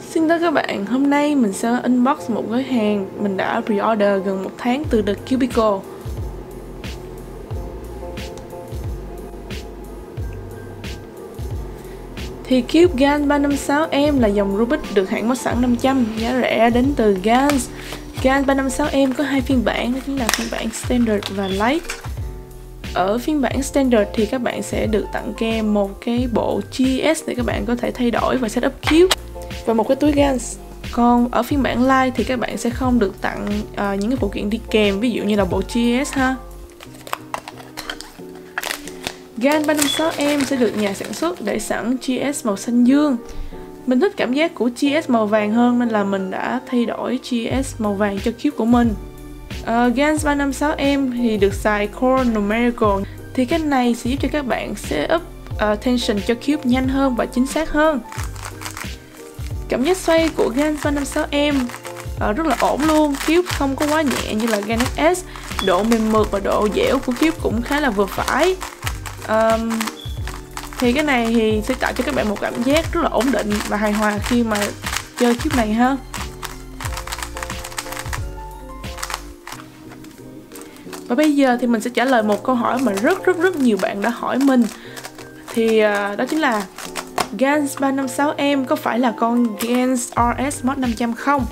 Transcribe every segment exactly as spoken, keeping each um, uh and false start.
Xin chào các bạn, hôm nay mình sẽ unbox một gói hàng mình đã pre-order gần một tháng từ The Cubicle. Thì Cube Gans ba năm sáu M là dòng Rubik được hãng Mốt sẵn năm trăm, giá rẻ đến từ Gans. Gans ba năm sáu M có hai phiên bản, đó chính là phiên bản Standard và Light. Ở phiên bản Standard thì các bạn sẽ được tặng kèm một cái bộ G S để các bạn có thể thay đổi và setup Cube và một cái túi Gans. Còn ở phiên bản Light thì các bạn sẽ không được tặng uh, những cái phụ kiện đi kèm, ví dụ như là bộ G S ha. Gans ba năm sáu M sẽ được nhà sản xuất để sẵn G S màu xanh dương. Mình thích cảm giác của G S màu vàng hơn nên là mình đã thay đổi G S màu vàng cho Cube của mình. Uh, Gans ba năm sáu M thì được xài Core Numerical, thì cái này sẽ giúp cho các bạn setup uh, tension cho Cube nhanh hơn và chính xác hơn. Cảm giác xoay của Gans ba năm sáu M uh, rất là ổn luôn, Cube không có quá nhẹ như là Gans ích S. Độ mềm mượt và độ dẻo của Cube cũng khá là vừa phải. um, Thì cái này thì sẽ tạo cho các bạn một cảm giác rất là ổn định và hài hòa khi mà chơi Cube này ha. Và bây giờ thì mình sẽ trả lời một câu hỏi mà rất rất rất nhiều bạn đã hỏi mình. Thì uh, đó chính là Gans ba năm sáu M có phải là con Gans R S Mod năm trăm không?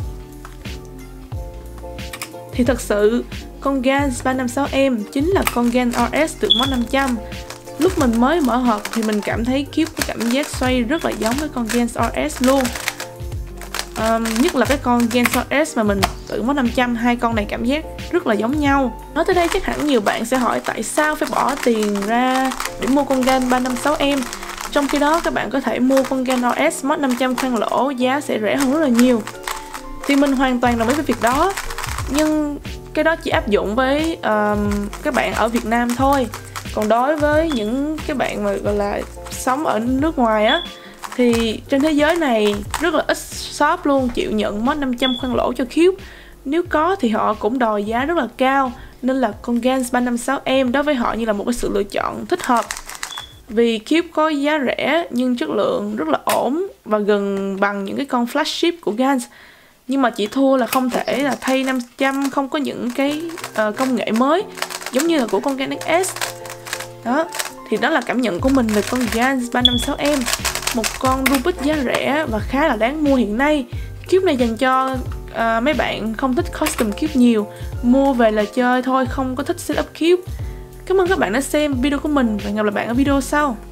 Thì thật sự con Gans ba năm sáu M chính là con Gans R S được Mod năm trăm. Lúc mình mới mở hộp thì mình cảm thấy Cube có cảm giác xoay rất là giống với con Gans R S luôn. Um, nhất là cái con Gans R S mà mình tự Mod năm trăm, hai con này cảm giác rất là giống nhau. Nói tới đây chắc hẳn nhiều bạn sẽ hỏi tại sao phải bỏ tiền ra để mua con Gans ba năm sáu M, trong khi đó các bạn có thể mua con Gans R S Mod năm trăm khoan lỗ, giá sẽ rẻ hơn rất là nhiều. Thì mình hoàn toàn đồng ý với việc đó, nhưng cái đó chỉ áp dụng với um, các bạn ở Việt Nam thôi. Còn đối với những cái bạn mà gọi là sống ở nước ngoài á, thì trên thế giới này rất là ít shop luôn chịu nhận Mod năm trăm khoan lỗ cho Cube. Nếu có thì họ cũng đòi giá rất là cao, nên là con Gans ba năm sáu M đối với họ như là một cái sự lựa chọn thích hợp. Vì Cube có giá rẻ nhưng chất lượng rất là ổn và gần bằng những cái con flagship của Gans. Nhưng mà chỉ thua là không thể là thay năm trăm, không có những cái uh, công nghệ mới giống như là của con Gans ích S. Đó, thì đó là cảm nhận của mình về con Gans ba năm sáu M, một con Rubik giá rẻ và khá là đáng mua hiện nay. Cube này dành cho uh, mấy bạn không thích custom Cube nhiều, mua về là chơi thôi, không có thích setup Cube. Cảm ơn các bạn đã xem video của mình và hẹn gặp lại bạn ở video sau.